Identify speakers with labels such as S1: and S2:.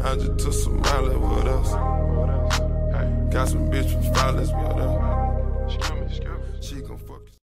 S1: I just took some mileage with us. Got some bitch from Flawless with us. She gon' fuck you.